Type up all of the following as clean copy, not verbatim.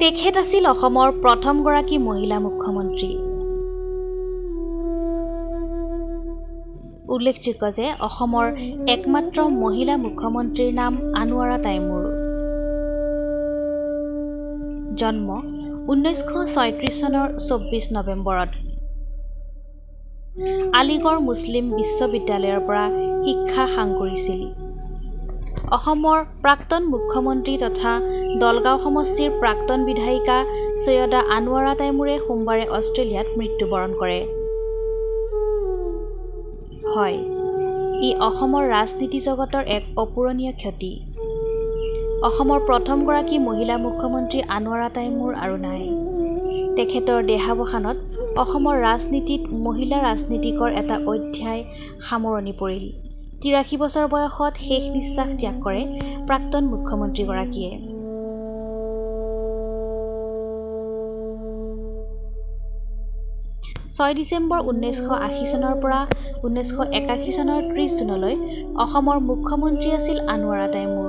তেখেত আছিল অসমৰ প্ৰথমগৰাকী মহিলা মুখ্যমন্ত্ৰী। উল্লেখযোগ্য যে অসমৰ একমাত্ৰ মহিলা মুখ্যমন্ত্ৰীৰ নাম আনোৱাৰা তাইমুৰ। জন্ম 1936 চনৰ 24 নৱেম্বৰত। আলিগড় মুছলিম বিশ্ববিদ্যালয়ৰ পৰা শিক্ষা সাং কৰিছিল। অসমৰ প্ৰাক্তন মুখ্যমন্ত্ৰী তথা দলগাঁও সমষ্টিৰ প্ৰাক্তন বিধায়িকা সৈয়দা আনোৱাৰা তাইমুৰে সোমবাৰে অষ্ট্ৰেলিয়াত মৃত্যুবৰণ কৰে। হয়, ই অসমৰ ৰাজনীতি জগতৰ এক অপূৰণীয় ক্ষতি। অসমৰ প্ৰথমগৰাকী মহিলা মুখ্যমন্ত্ৰী আনোৱাৰা তাইমুৰ আৰু নাই। তেখেতৰ দেহাৱসানত অসমৰ ৰাজনীতিত মহিলা ৰাজনীতিকৰ এটা অধ্যায় সামৰণি পৰিল। 83 বছৰ বয়সত শেষ নিশ্বাস ত্যাগ কৰে প্ৰাক্তন মুখ্যমন্ত্ৰীগৰাকীয়ে। 6 ডিচেম্বৰ 1980 চনৰ পৰা 1981 চনৰ 30 জুনলৈ অসমৰ মুখ্যমন্ত্ৰী আছিল আনোৱাৰা তাইমুৰ।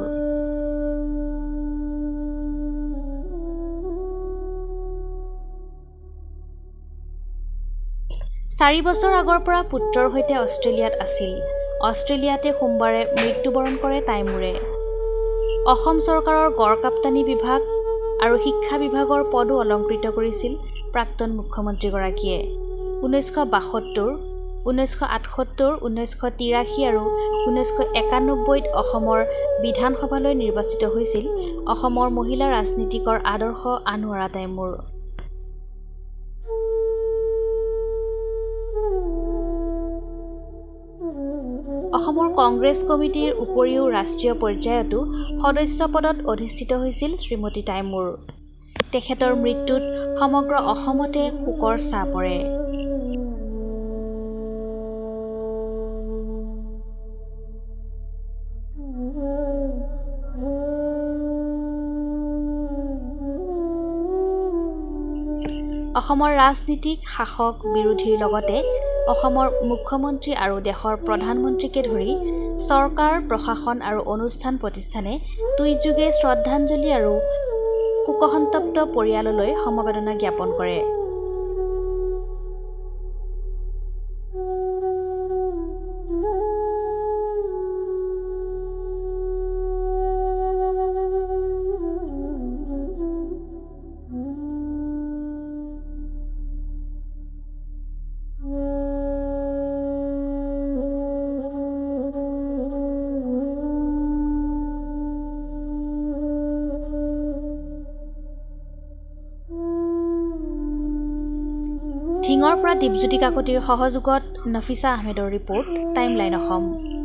চাৰি বছৰ আগৰ পৰা পুত্ৰৰ সৈতে অষ্ট্ৰেলিয়াত আছিল। অষ্ট্ৰেলিয়াতে সোমবাৰে মৃত্যুবৰণ কৰে তাইমুৰে। অসম চৰকাৰৰ গড়কাপ্তানি বিভাগ আৰু শিক্ষা বিভাগৰ পদো অলংকৃত কৰিছিল প্ৰাক্তন মুখ্যমন্ত্ৰীগৰাকীয়ে। 1972, 1978, 1983 আৰু 1991ত অসমৰ বিধানসভালৈ নিৰ্বাচিত হৈছিল অসমৰ মহিলা ৰাজনীতিকৰ আদৰ্শ আনোৱাৰা তাইমুৰ। অসমৰ কংগ্ৰেছ কমিটিৰ উপৰিও ৰাষ্ট্ৰীয় পৰ্যায়তো সদস্য পদত অধিষ্ঠিত হৈছিল শ্ৰীমতী তাইমুৰ। তেখেতৰ মৃত্যুত সমগ্ৰ অসমতে শোকৰ ছাঁ পৰে। অসমৰ ৰাজনীতিক শাসক বিৰোধীৰ লগতে অসমৰ মুখ্যমন্ত্ৰী আৰু দেশৰ প্ৰধানমন্ত্ৰীকে ধৰি চৰকাৰ, প্ৰশাসন আৰু অনুষ্ঠান প্ৰতিষ্ঠানে টুইটযোগে শ্ৰদ্ধাঞ্জলি আৰু শোকসন্তপ্ত পৰিয়াললৈ সমবেদনা জ্ঞাপন কৰে। ধিঙৰ পৰা দীপজ্যোতি কাকতিৰ সহযোগত নফিছা আহমেদৰ ৰিপৰ্ট, টাইমলাইন অসম।